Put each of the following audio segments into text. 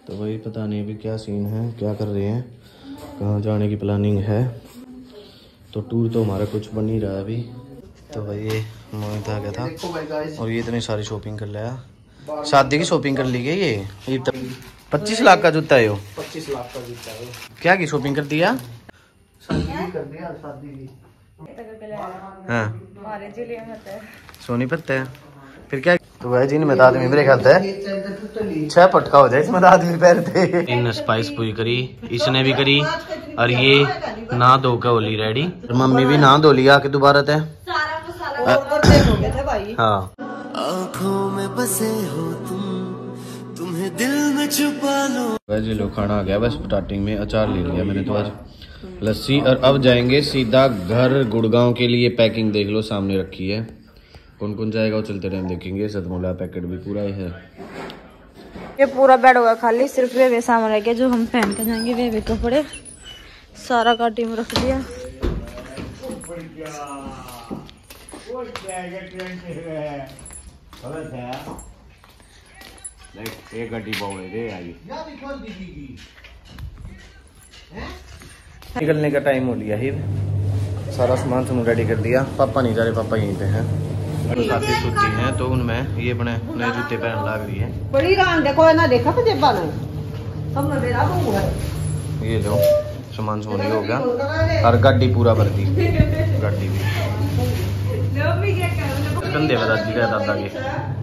तो वही पता नहीं अभी क्या सीन है, क्या कर रहे हैं, कहाँ जाने की प्लानिंग है। तो टूर तो हमारा कुछ बन नहीं रहा अभी। तो भाई ये मोहित आ गया था और ये इतनी सारी शॉपिंग कर लिया। शादी की शॉपिंग कर ली गई ये 25 लाख का जूता है। 25 लाख का जूता है। क्या की शॉपिंग कर दिया? शादी कर दिया, शादी की। हाँ सोनीपत है फिर क्या। तो भाई जी में आदमी मेरे ख्याल है 6 पटका हो जाए इसमें आदमी पहनते। इन स्पाइस पूरी करी, इसने भी करी और ये नहा धो के होली रेडी। मम्मी भी नहा धो लिया के दोबारा थे। हाँ आँखों में बसे हो तुम, तुम्हें दिल में छुपा लो। वैसे लोग खाना आ गया बस स्टार्टिंग में अचार ले लिया मैंने तो आज, लस्सी। और अब जाएंगे सीधा घर गुड़गांव के लिए। पैकिंग देख लो सामने रखी है, कौन कौन जाएगा वो चलते टाइम देखेंगे। सतमोला पैकेट भी पूरा है। ये पूरा बेड होगा खाली, सिर्फ वे सामान रह गया जो हम पहन के जाएंगे। वे कपड़े सारा गाड़ी में रख दिया। एक गड्डी निकलने का टाइम हो लिया ही। सारा सामान तुमने रेडी कर दिया। पापा नहीं जा रहे, पापा यहीं पे हैं। शादी सूची है तो उनमें ये बने नए जूते पहन लग रही है। बड़ी रान देखो ना, देखा पजेबा ना सब ना मेरा तो हुआ। ये लो सामान सोने हो गया और गाड़ी पूरा भर दी। गाड़ी भी कंधे बता दी गया दादा के।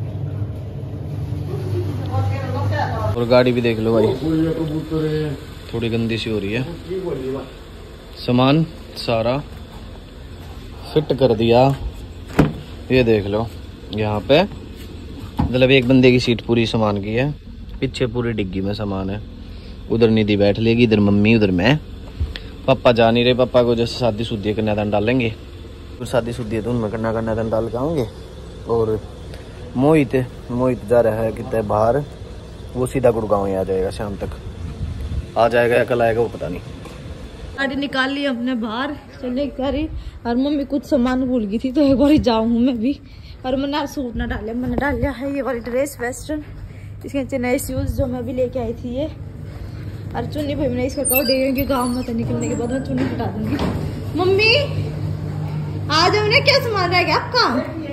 और गाड़ी भी देख लो भाई, थोड़ी गंदी सी हो रही है। सामान सारा फिट कर दिया। ये देख लो यहाँ पे मतलब एक बंदे की सीट पूरी सामान की है। पीछे पूरी डिग्गी में सामान है। उधर निधि बैठ लेगी, इधर मम्मी, उधर मैं। पापा जा नहीं रहे, पापा को जैसे शादी शुद्धि कन्यादान डालेंगे। तो शादी शुद्धि है तो उनमें कन्यादान डाल के आऊँगे। और मोहित जा रहा है कितने बाहर, वो सीधा गुड़गांव ही आ जाएगा। शाम तक आ जाएगा या कल आएगा वो पता नहीं। गाड़ी निकाल ली अपने बाहर चले करी। और मम्मी कुछ सामान भूल गई थी तो एक बार जाऊँ मैं भी। और मैंने सूट ना डाले, मैंने डाल लिया है ये वाली ड्रेस वेस्टर्न। इसके नीचे नए शूज जो मैं भी लेके आई थी ये। और चुन्नी भाई मैंने इसका कवर दे कि गाँव में निकलने के बाद मैं चुन्नी हटा दूंगी। मम्मी आज हमने क्या सामान रह गया आपका?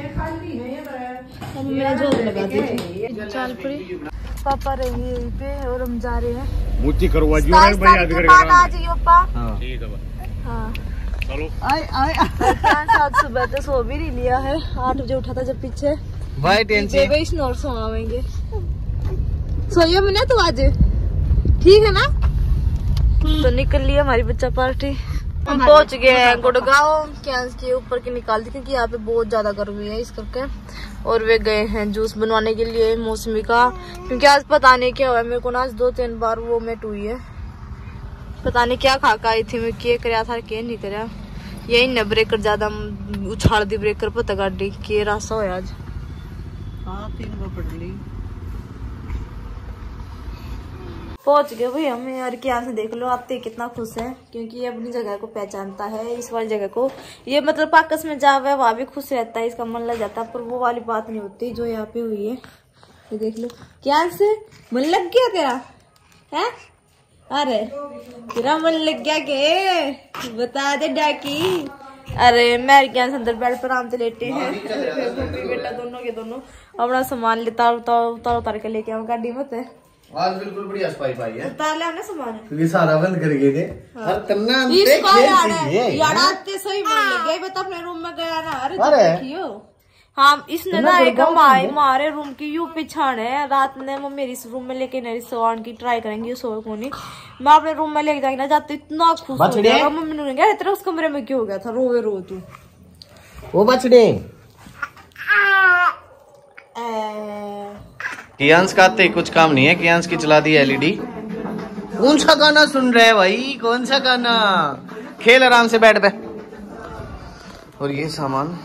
मैंने जोर लगा दी थी। चालपुरी पापा रहेंगे यहीं पे और हम जा रहे हैं। मुझे करवा दियो भाई याद करेगा। आ जाइए पापा। हां ठीक है। हां चलो। आए साथ सुबह तो सो भी नहीं लिया है। 8 बजे उठा था जब पीछे भाई टेंशन बेबी स्नोर सोवाएंगे। सोइए मैंने तो आज ठीक है ना। तो निकल लिया हमारी बच्चा पार्टी। हम पहुंच गए हैं गुड़गांव। कैंस के ऊपर की निकाल दी क्योंकि यहाँ पे बहुत ज्यादा गर्मी है इस करके। और वे गए हैं जूस बनवाने के लिए मौसमी का, क्योंकि आज पता नहीं क्या हुआ मेरे को ना। आज 2-3 बार वो मेट हुई है, पता नहीं क्या खा के आई थी मैं। क्या कराया था क्या नहीं कराया। यही न ब्रेकर ज्यादा उछाड़ दी ब्रेकर पता गाड़ी के रास्ता हो आज। हाँ 3 बार पड़ ली। पहुंच गए भाई हम यार। क्या से देख लो आते कितना खुश है क्योंकि ये अपनी जगह को पहचानता है। इस वाली जगह को ये मतलब पाकस में जावे वहाँ भी खुश रहता है, इसका मन लग जाता है। पर वो वाली बात नहीं होती जो यहाँ पे हुई है। ये देख लो क्या से मन लग गया तेरा है। अरे तेरा मन लग गया के बता दे डाकी। अरे मैं क्या अंदर बेड पर आराम से लेटे हैं। बेटा दोनों के दोनों अपना सामान लेता उतार के लेके आऊँ गाड़ी मत है। आज बिल्कुल बढ़िया सफाई पाई है। उतार ले हमने सामान क्योंकि सारा बंद कर गए थे। और तन्ना यार आते सही मन लग गया। बता अपने रूम में गया ना। अरे देखियो हाँ इसने ना एक हमारे रूम की यू पिछाड़े रात में वो मेरी रूम में लेके मेरी सोने की ट्राई करेंगी। सोए को नहीं मैं अपने रूम में लेके जाएंगे ना जाते इतना खुश हो गया। मम्मी ने कहा तेरा उस कमरे में क्यों हो गया था, रोवे रो तू वो बछड़े। कियांश का आते कुछ काम नहीं है। कियांश की चला दी एलईडी। कौन सा गाना सुन रहे हैं भाई, कौन सा गाना? खेल आराम से बैठ पे। और ये सामान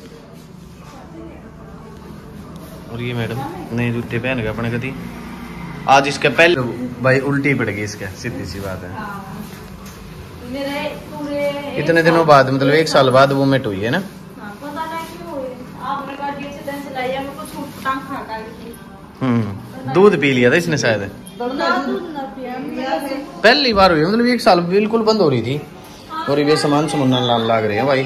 और ये मैडम नए जूते पहन गए अपने कभी। आज इसके पहले भाई उल्टी पड़ गई इसके, सीधी सी बात है। कितने दिनों बाद मतलब 1 साल बाद वो मेट हुई है ना। आपने दूध पी लिया था इसने शायद। पहली बार हुई, मतलब 1 साल बिल्कुल बंद हो रही थी। और ये सामान समुन्ना लाल लाग रहे हैं भाई।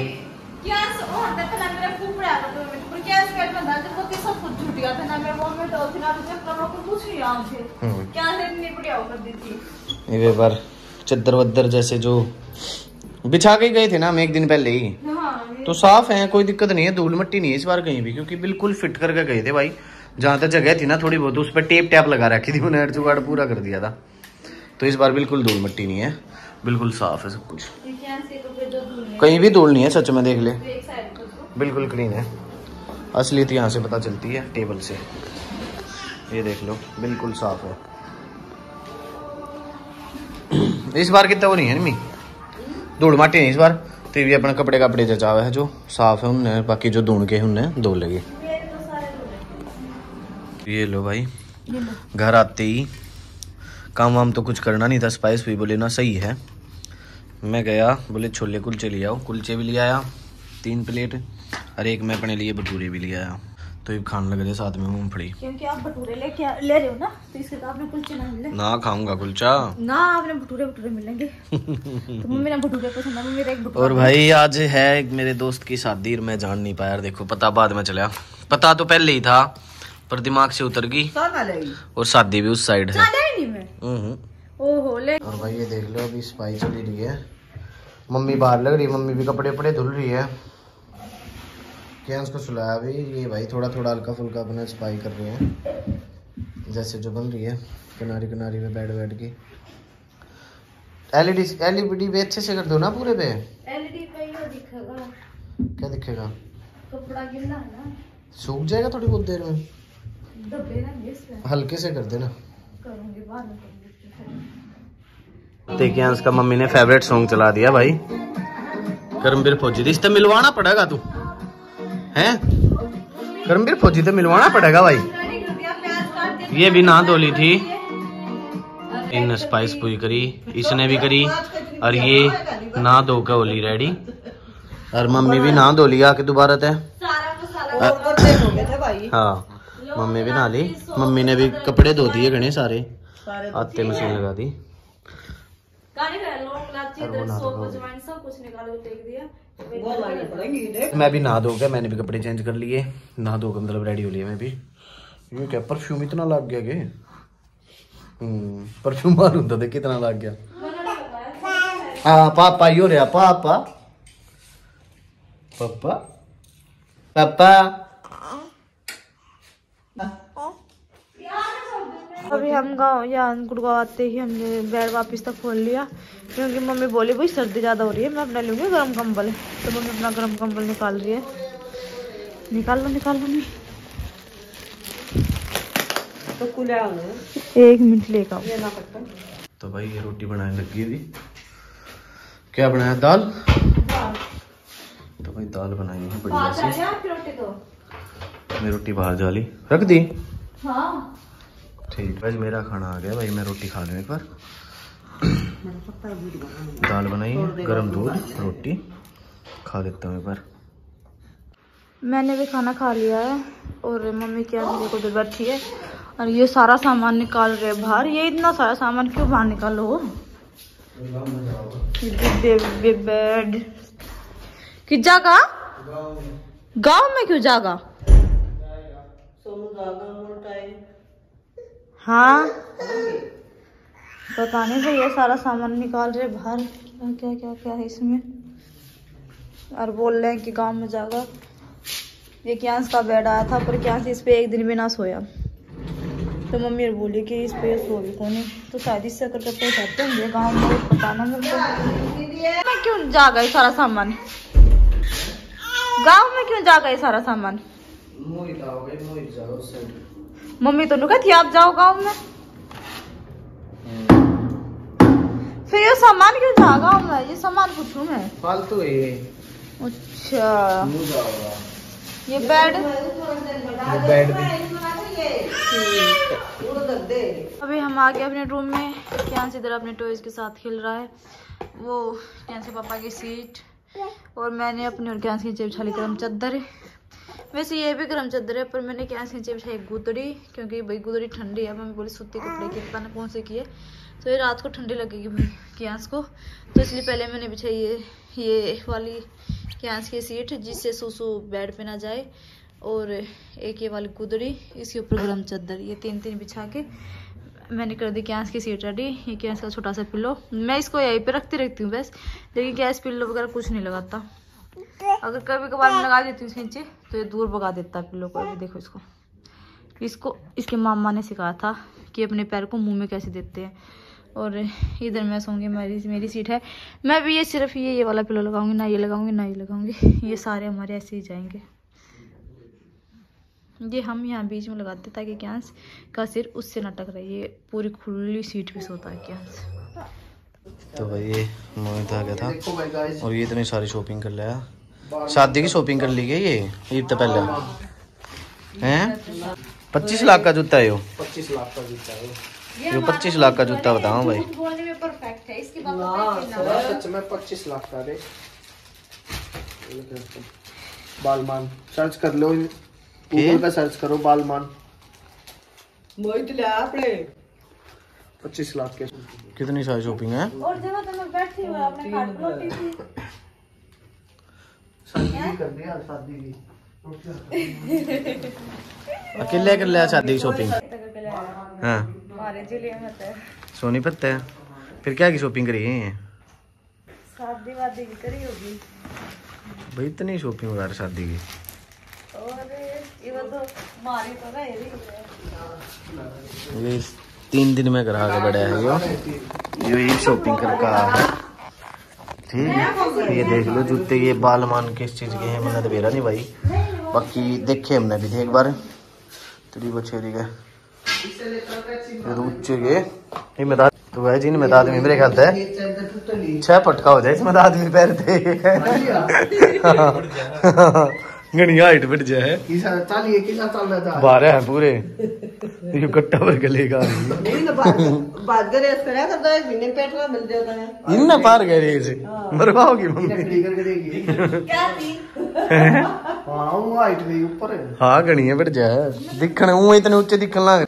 ये बार चद्दर वद्दर जैसे जो बिछा के गए थे ना हम 1 दिन पहले ही, तो साफ है, कोई दिक्कत नहीं है, धूल मिट्टी नहीं है इस बार कहीं भी, क्योंकि बिल्कुल फिट करके गए थे भाई। जहाँ तक जगह थी ना थोड़ी बहुत, उस पर टेप टैप लगा रखी थी, उन्हें जुगाड़ पूरा कर दिया था। तो इस बार बिल्कुल धूल मिट्टी नहीं है, बिल्कुल साफ है सब कुछ, कहीं भी धूल नहीं है। सच में देख ले, बिल्कुल क्लीन है। असलियत यहाँ से पता चलती है, टेबल से। ये देख लो, बिल्कुल साफ है। इस बार कितना वो नहीं है निमी, धूल माटी नहीं इस बार। तो भी अपने कपड़े कपड़े जचावा है जो साफ है उनने, बाकी जो धुन के उनने धो लगे। ये लो भाई, घर आते ही काम वाम तो कुछ करना नहीं था। स्पाइस भी बोले ना सही है, मैं गया, बोले छोले कुलचे ले आओ। कुलचे भी ले आया 3 प्लेट, और एक मैं अपने लिए भटूरे भी ले आया। तो ये खाने लग रहे साथ में मूंगफली, क्योंकि आप भटूरे ले रहे हो ना, तो इसके साथ में कुलचे ना मिले ना। खाऊंगा कुलचा ना, आपने भटूरे मिलेंगे। तो मम्मी ने भटूरे पसंद है, मेरा एक भटूरा। और भाई आज है मेरे दोस्त की शादी, और मैं जान नहीं पाया। देखो पता बाद में चला, पता तो पहले ही था पर दिमाग से उतर गई, और शादी भी उस साइड है। ओहो ले। और भाई ये देख लो, अभी सफाई चली रही है, मम्मी बाहर लग रही, मम्मी भी कपड़े वपड़े धुल रही है। क्या उसको सुलाया अभी, ये भाई थोड़ा थोड़ा हल्का फुल्का अपना सफाई कर रहे हैं, जैसे जो बन रही है किनारी किनारी में बैठ के। एलईडी पे अच्छे से कर दो ना पूरे पे। एलईडी पे ये दिखेगा, क्या दिखेगा, कपड़ा गिल्ला है ना, सूख जाएगा थोड़ी बहुत देर में, दबे रहेंगे इसमें, हल्के से कर देना। करूंगी बाद में। देखिए उसका मम्मी ने फेवरेट सॉन्ग चला दिया भाई, करमबीर फौजी। रिश्ता मिलवाना पड़ेगा तू हैं, करमबीर फौजी तो मिलवाना पड़ेगा भाई। ये भी नहा धोली थी, इन स्पाइस पूरी करी, इसने भी करी, और ये नहा धो के होली रेडी। और मम्मी भी नहा धो लिया के दोबारा थे। हाँ मम्मी भी नहा ली, मम्मी ने भी कपड़े धो दिए घने सारे, आते मशीन लगा दी। मैं भी नहा धो के, मैंने भी कपड़े चेंज कर लिए, नहा धो के मतलब रेडी हो लिया मैं भी। ये क्या परफ्यूम इतना लग गया के, परफ्यूम मारूं तो देख कितना लग गया। हाँ पापा यो रहा, पापा पापा पापा। अभी हम गाँव या गुड़गांव आते ही हमने बेड वापस तक खोल लिया, क्योंकि मम्मी बोली भाई सर्दी ज़्यादा हो रही है, मैं अपना लूँगी गर्म कंबल। तो मम्मी अपना गर्म कंबल निकाल रही है। निकाल लो मम्मी। तो 1 मिनट लेकर आओ। तो भाई ये रोटी बनाने लगी अभी। क्या बनाया, दाल। तो भाई दाल बनाई है बढ़िया सी। मैं रोटी बाहर जाली रख दी। हाँ ठीक है, मेरा खाना आ गया भाई, मैं रोटी खा लूँ एक बार। दाल बनाई, गरम दूध, रोटी खा लेता हूँ एक बार। मैंने भी खाना खा लिया है, और मम्मी क्या को उधर बैठी है, और ये सारा सामान निकाल रहे हैं बाहर। ये इतना सारा सामान क्यों बाहर निकालो, बेड कि जागा गाँव में क्यों जागा। हाँ पता नहीं भाई, ये सारा सामान निकाल रहे बाहर, क्या क्या क्या है इसमें, और बोल रहे हैं कि गांव में जाएगा। ये क्या का बेड आया था, पर क्या इस पे 1 दिन भी ना सोया, तो मम्मी बोली कि इस पे सो भी कौन, तो शायद इससे करके पहुँचाते होंगे गाँव में, पता ना मेरे को। मैं क्यों जागा ये सारा सामान, गाँव में क्यों जागा ये सारा सामान। मम्मी तो नहीं कहती आप जाओ गाँव में, फिर ये सामान क्यों जा गाँव में, ये सामान पूछूं मैं, फालतू है ये। अच्छा ये बेड अभी हम आ गए अपने रूम में। क्या इधर अपने टॉयज के साथ खेल रहा है, वो क्या से पापा की सीट, और मैंने अपने और क्या की जेब छाली करम चादर। वैसे ये भी गर्म चादर है, पर मैंने क्या नीचे बिछाई गुदड़ी, क्योंकि भाई गुदड़ी ठंडी है। मम्मी बोली सूती कपड़े की, पता नहीं कौन से की है, तो ये रात को ठंडी लगेगी भाई क्यांस को, तो इसलिए पहले मैंने बिछाई ये वाली क्यांस की सीट, जिससे सूसू बेड पे ना जाए, और एक ये वाली गुदड़ी, इसके ऊपर गर्म चादर, ये तीन बिछा के मैंने कर दी क्यांस की सीट रेडी। ये क्यांस का छोटा सा पिल्लो, मैं इसको यहीं पे रखती रहती हूँ बस, लेकिन गैस पिल्लो वगैरह कुछ नहीं लगाता। अगर कभी कभार मैं लगा देती हूँ इसके नीचे तो ये दूर भगा देता है पिल्लो को। अभी देखो इसको इसके मामा ने सिखाया था कि अपने पैर को मुंह में कैसे देते हैं। और इधर मैं सोऊंगी, मेरी सीट है। मैं भी ये सिर्फ ये वाला पिल्लो लगाऊंगी, ना ये लगाऊंगी ना ये लगाऊंगी। ये सारे हमारे ऐसे ही जाएंगे। ये हम यहाँ बीच में लगाते ताकि क्यांस का सिर उससे ना टकराए। ये पूरी खुली सीट पे सोता है क्यांस। तो भाई ये मोहित आ गया था और ये इतनी सारी शॉपिंग कर लिया। शादी की शॉपिंग कर ली गई ये ईद तो पहले हैं। 25 लाख का जूता है यो। 25 लाख का जूता है यो 25 लाख का जूता बताओ भाई। परफेक्ट है इसकी सच में 25 लाख का दे। बालमान सर्च कर लो, गूगल पे सर्च करो बालमान। मोहित ले आपने 25 लाख के। कितनी सारी शॉपिंग है। और जगह पे मैं बैठी हूँ अपने खाट पर रोटी थी। शादी कर दिया, शादी की अकेले कर लिया शादी की शॉपिंग। हाँ हमारे जिले में है सोनीपत है। फिर क्या की शॉपिंग करी है। शादी वादी की करी होगी भाई इतनी शॉपिंग वगैरह शादी की। और ये तो मारी तो रही है। ये 3 दिन में करा के बढ़िया है यो ये शॉपिंग कर का है। ठीक है ये देख लो जूते, ये बाल मान किस चीज के हैं मैंने तो बेरा नहीं भाई, बाकी देखे हमने भी थे एक बार तेरी बछेरी के ऊंचे के ये मैदान तो भाई जी मैदान आदमी मेरे ख्याल से 6 पटका हो जाए इसमें आदमी पैर थे। घनी हाइट बढ़ जाए 12 है पूरे ये कट्टा भर के लेगा इन पार गए रेस मरवाओगी मम्मी। हाँ घनी है बढ़ जाए दिखने वो इतने ऊंचे दिखने लग।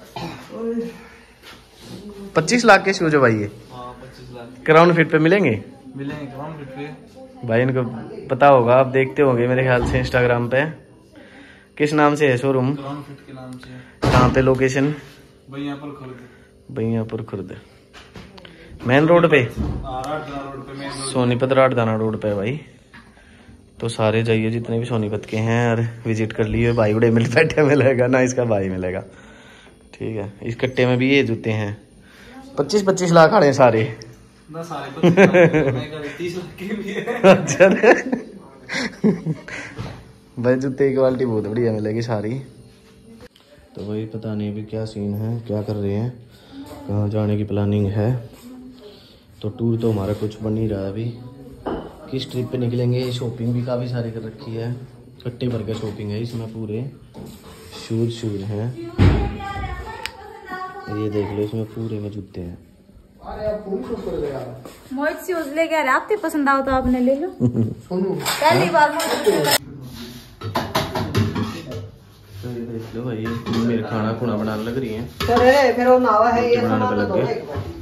25 लाख के शूज है भाई ये। क्राउन फिट पे मिलेंगे क्राउन फिट पे भाई। इनको पता होगा, आप देखते होंगे मेरे ख्याल से इंस्टाग्राम पे। किस नाम से है शोरूम, कहाँ पे location? Baiyapur Khurd main road पे, सोनीपत राठदाना रोड पे भाई। तो सारे जाइए जितने भी सोनीपत के हैं और विजिट कर लिए। भाई बड़े मिल बैठे मिलेगा ना, इसका भाई मिलेगा। ठीक है इस कट्टे में भी ये जूते हैं 25-25 लाख आड़े सारे। अच्छा भाई जूते की क्वालिटी बहुत बढ़िया मिलेगी सारी। तो भाई पता नहीं अभी क्या सीन है, क्या कर रहे हैं, कहाँ जाने की प्लानिंग है। तो टूर तो हमारा कुछ बन ही रहा है अभी, किस ट्रिप पे निकलेंगे। शॉपिंग भी काफ़ी सारी कर रखी है, कट्टे भर का शॉपिंग है इसमें। पूरे शूज हैं, ये देख लो इसमें पूरे में जूते हैं। मोहित शूज ले गया, आपको पसंद आओ तो आपने ले लो। पहली बार तो ये देख लो भाई मेरे खाना खुना बनाने लग रही है। फिर वो नावा है ये बनाने पे लग गए।